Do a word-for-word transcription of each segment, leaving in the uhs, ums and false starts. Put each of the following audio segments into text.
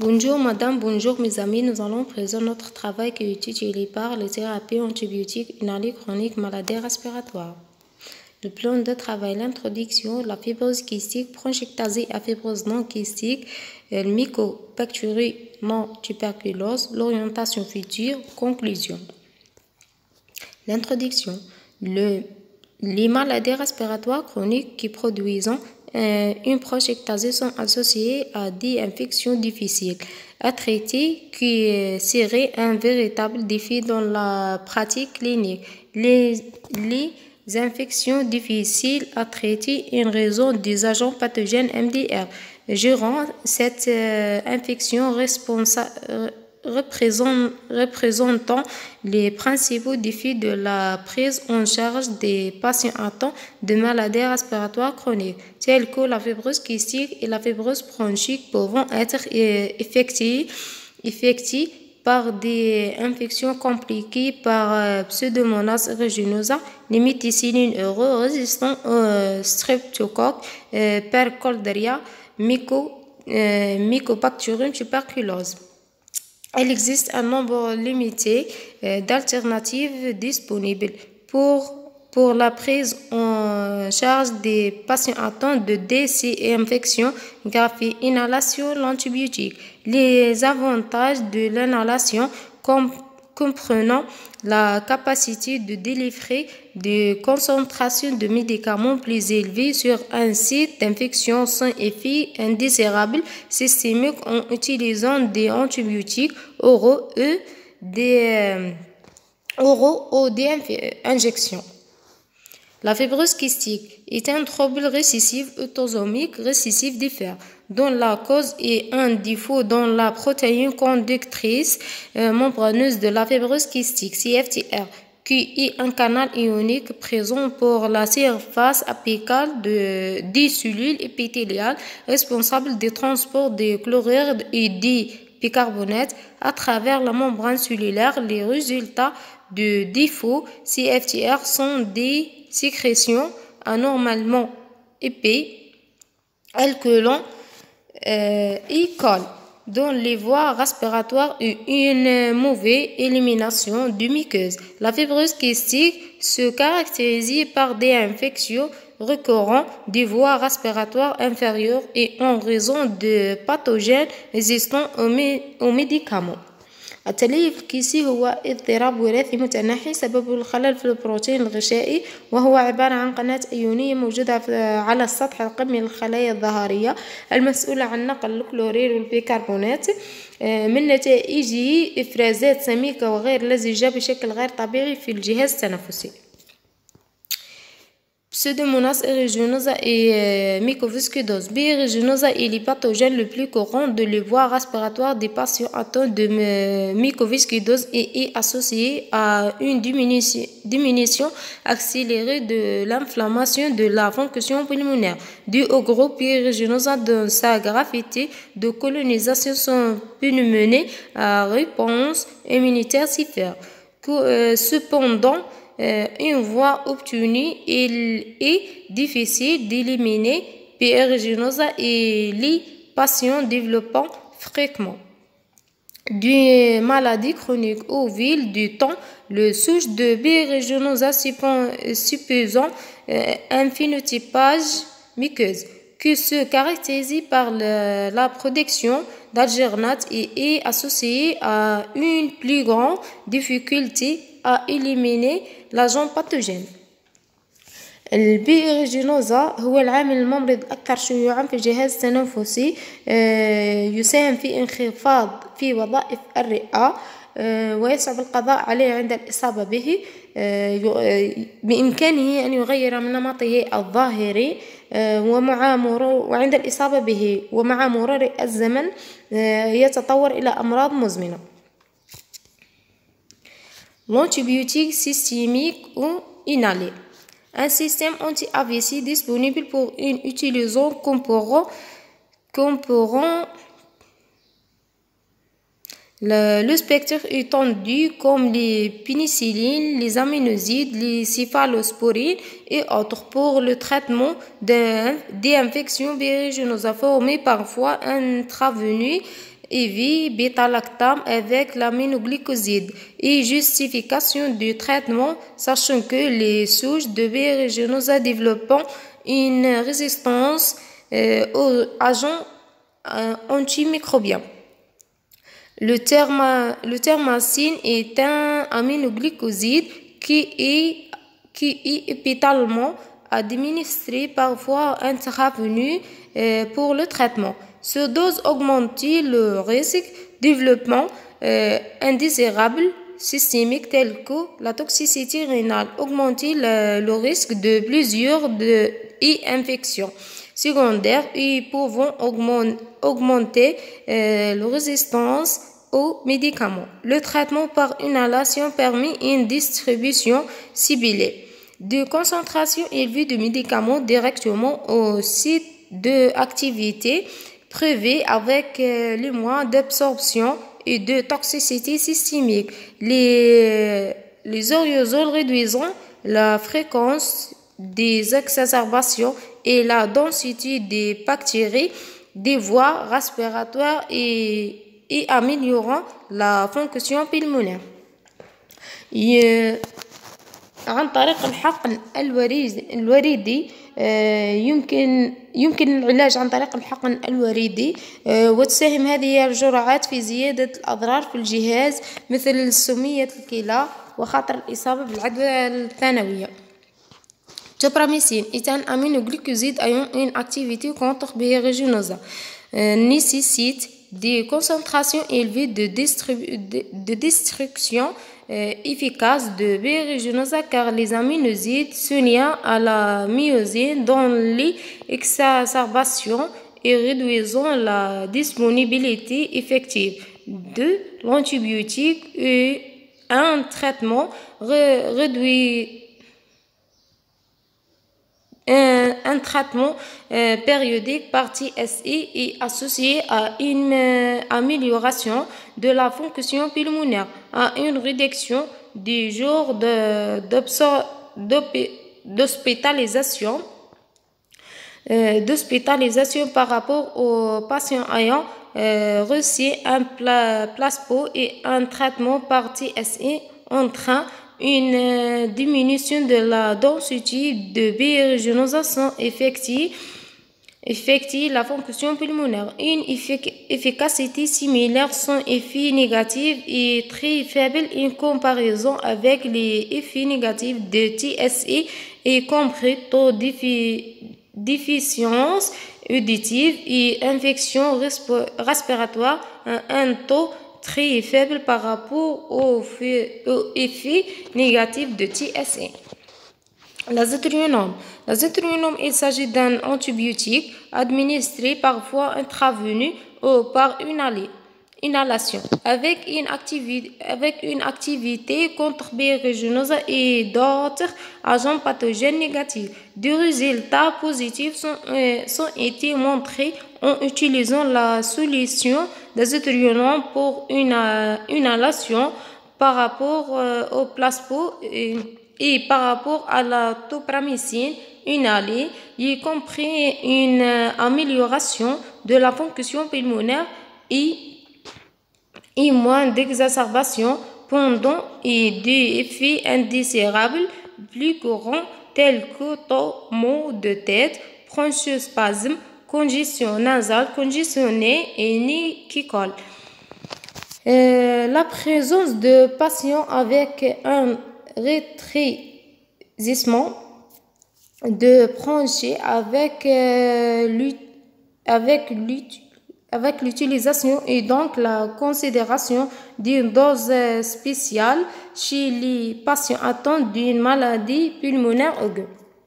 Bonjour madame, bonjour mes amis, nous allons présenter notre travail qui est intitulé par les thérapies antibiotiques inhalées chroniques maladies respiratoires. Le plan de travail, l'introduction, la fibrose kystique, bronchectasie à fibrose non kystique, le mycobactérie non tuberculose, l'orientation future, conclusion. L'introduction, le, les maladies respiratoires chroniques qui produisent Euh, une bronchectasie sont associées à des infections difficiles à traiter qui euh, serait un véritable défi dans la pratique clinique. Les, les infections difficiles à traiter en raison des agents pathogènes M D R. Durant cette euh, infection responsable euh, Représent, représentant les principaux défis de la prise en charge des patients atteints de maladies respiratoires chroniques, telles que la fibrose kystique et la fibrose bronchique, pouvant être effectuées, effectuées par des infections compliquées par euh, Pseudomonas aeruginosa, les méticillines euro résistants au euh, streptocoque, euh, Percolderia, myco, euh, Mycobacterium tuberculose. Il existe un nombre limité euh, d'alternatives disponibles pour, pour la prise en charge des patients atteints de D C et infections graves. Inhalation l'antibiotique. Les avantages de l'inhalation comprenant la capacité de délivrer des concentrations de médicaments plus élevées sur un site d'infection sans effet indésirable systémique en utilisant des antibiotiques oraux, eux, des, euh, oraux ou des injections. La fibrose kystique est un trouble récessif autosomique récessif diffère, dont la cause est un défaut dans la protéine conductrice euh, membraneuse de la fibrose kystique, C F T R, qui est un canal ionique présent pour la surface apicale de, des cellules épithéliales responsables du transport des chlorures et des bicarbonate à travers la membrane cellulaire. Les résultats de défaut C F T R sont des sécrétions anormalement épais, alcoolant euh, et colle dans les voies respiratoires et une mauvaise élimination de muqueuses. La fibrose kystique se caractérise par des infections récurrentes des voies respiratoires inférieures et en raison de pathogènes résistants aux, mé aux médicaments. التليف الكيسي هو اضطراب وراثي متنحي سببه الخلل في البروتين الغشائي، وهو عبارة عن قناة أيونية موجودة على السطح القمي للخلايا الظهرية المسؤولة عن نقل الكلورير والبيكربونات من نتائجه إفرازات سميكة وغير لزجة بشكل غير طبيعي في الجهاز التنفسي. Pseudomonas aeruginosa et euh, mycoviscidose. B. aeruginosa est le pathogène le plus courant de les voies respiratoires des patients atteints de euh, mycoviscidose et est associé à une diminution, diminution accélérée de l'inflammation de la fonction pulmonaire. Dû au groupe B. aeruginosa dans sa gravité de colonisation sont pulmonaires à réponse immunitaire sévère. Euh, cependant, Euh, une voie obtenue il est difficile d'éliminer B. aeruginosa et les patients développant fréquemment d'une maladie chronique au fil du temps. Le souche de B. aeruginosa supposant euh, un phénotypage muqueuse qui se caractérise par le, la production d'algernate et est associé à une plus grande difficulté à éliminer l'agent pathogène. البي aeruginosa هو العامل الممرض الأكثر شيوعا في الجهاز التنفسي، يساهم في انخفاض في وظائف الرئة ويصعب القضاء عليه عند الإصابة به. بإمكانه أن يغير من نمطه الظاهري ومع مرور وعند الإصابة به ومع مرور الزمن يتطور إلى أمراض مزمنة. L'antibiotique systémique ou inhalé. Un système anti-A V C disponible pour une utilisation comparant, comparant le, le spectre étendu comme les pénicillines, les aminosides, les céphalosporines et autres pour le traitement des infections aeruginosa formées parfois intraveineuses évit bêta-lactame avec l'aminoglycoside et justification du traitement, sachant que les souches de B. aeruginosa développent une résistance euh, aux agents euh, antimicrobiens. Le, therma, le thermacine est un aminoglycoside qui est, qui est épitalement administré parfois intravenu euh, pour le traitement. Ce dose augmente le risque de développement euh, indésirable systémique tel que la toxicité rénale, augmente le, le risque de plusieurs de, et infections secondaires et pouvant augmenter euh, la résistance aux médicaments. Le traitement par inhalation permet une distribution ciblée de concentration élevée de médicaments directement au site d'activité prévu avec euh, les moyens d'absorption et de toxicité systémique. Les, les aérosols réduisant la fréquence des exacerbations et la densité des bactéries des voies respiratoires et, et améliorant la fonction pulmonaire. عن طريق الحقن الوريدي يمكن يمكن العلاج عن طريق الحقن الوريدي وتساهم هذه الجرعات في زيادة الأضرار في الجهاز مثل سمية الكلى وخطر الإصابة بالعدوى الثانوية. Topramycine est un aminoglycoside ayant une activité contre B. aeruginosa, euh, nécessite des concentrations élevées de, de, de destruction euh, efficace de B. aeruginosa car les aminosides se lient à la myosine dans les exacerbations et réduisant la disponibilité effective de l'antibiotique et un traitement re, réduit Un, un traitement euh, périodique par T S I est associé à une euh, amélioration de la fonction pulmonaire, à une réduction du jour d'hospitalisation euh, d'hospitalisation par rapport aux patients ayant euh, reçu un pla placebo et un traitement par T S I entraînant une euh, diminution de la densité de B. aeruginosa sans effecter, effecter la fonction pulmonaire. Une effic efficacité similaire sans effet négatif est très faible en comparaison avec les effets négatifs de T S I, y compris taux de déficience auditive et infection respiratoire, un taux très faible par rapport au, au effet négatif de T S I. L'azithromycine. L'azithromycine, il s'agit d'un antibiotique administré parfois intravenu ou par une inhalation avec une activité, avec une activité contre B. aeruginosa et d'autres agents pathogènes négatifs. Des résultats positifs sont, euh, sont été montrés en utilisant la solution d'azithromycine pour une euh, inhalation par rapport euh, au placebo et, et par rapport à la topramycine inhalée, y compris une euh, amélioration de la fonction pulmonaire et, et moins d'exacerbation pendant et des effets indésirables plus courants tels que maux de tête, bronchospasme, congestion nasale congestionnée et nez qui colle. Euh, la présence de patients avec un rétrécissement de bronchie avec euh, avec avec l'utilisation et donc la considération d'une dose spéciale chez les patients atteints d'une maladie pulmonaire aiguë.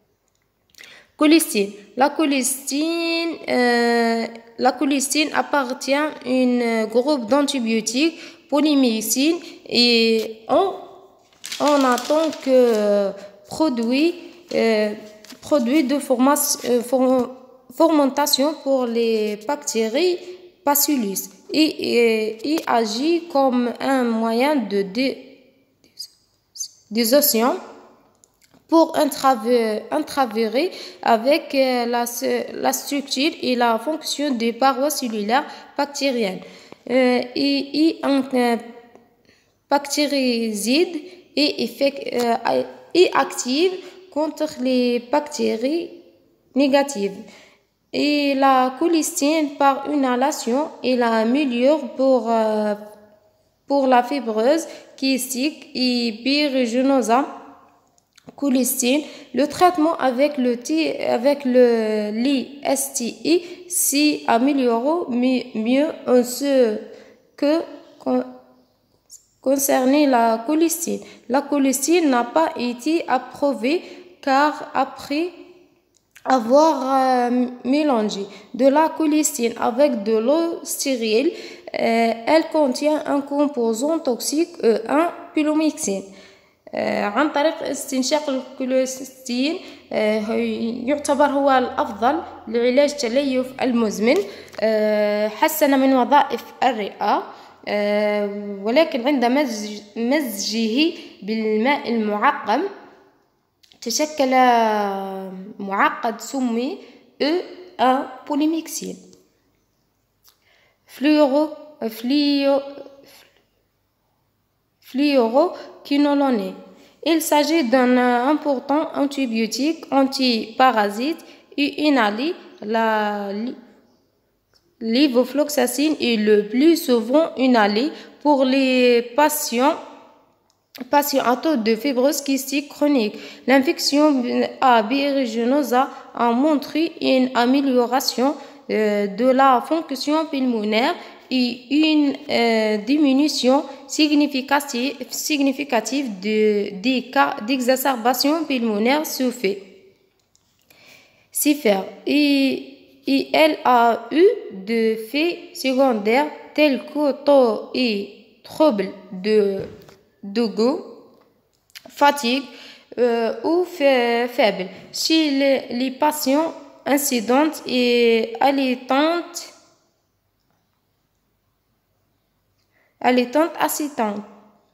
Colistine. La colistine, euh, la colistine appartient à un groupe d'antibiotiques polymycine et en, en tant que produit, euh, produit de formas, euh, form, fermentation pour les bactéries Bacillus et, et, et agit comme un moyen de désossion pour intravérer avec la, la structure et la fonction des parois cellulaires bactériennes. et un bactéricide et active contre les bactéries négatives. Et la colistine par inhalation est la meilleure pour, euh, pour la fibreuse kystique et périginosa. Colistine, le traitement avec le, avec le l'I S T I s'y améliore mieux en ce que concerne la colistine. La colistine n'a pas été approuvée car après avoir euh, mélangé de la colistine avec de l'eau stérile, euh, elle contient un composant toxique E un بيلوميكسين. آه عن طريق استنشاق الكوليستين آه يعتبر هو الأفضل لعلاج التليف المزمن. آه حسن من وظائف الرئة، آه ولكن عند مزج مزجه بالماء المعقم تشكل معقد سمي E un بوليميكسين. فلورو فليو fluoroquinolone. Il s'agit d'un important antibiotique antiparasite et inhalé. La levofloxacine est le plus souvent inhalé pour les patients patients atteints de fibrose kystique chronique. L'infection à aeruginosa a montré une amélioration euh, de la fonction pulmonaire et une euh, diminution significative, significative de, des cas d'exacerbation pulmonaire sous-fait. Et, et elle a eu des faits secondaires tels que taux et troubles de, de goût, fatigue euh, ou faible chez les, les patients incidentes et allaitantes. allaitante assistante.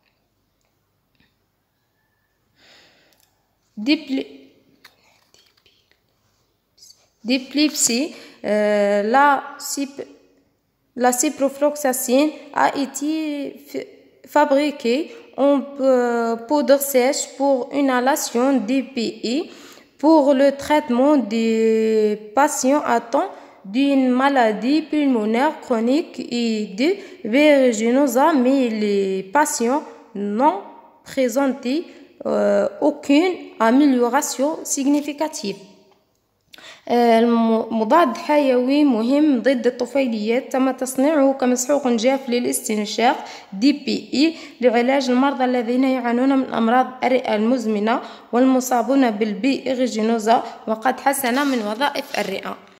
D'épilepsie, euh, la, la ciprofloxacine a été fabriquée en poudre sèche pour inhalation D P I pour le traitement des patients atteints d'une maladie pulmonaire chronique et de aeruginosa, mais les patients n'ont présenté euh, aucune amélioration significative. المضاد حيوي مهم ضد الطفيليات تم تصنيعه كمسحوق جاف للاستنشاق دي بي إي لعلاج المرضى الذين يعانون من أمراض الرئة المزمنة والمصابون بالبي إيرجينوزا، وقد حسن من وظائف الرئة.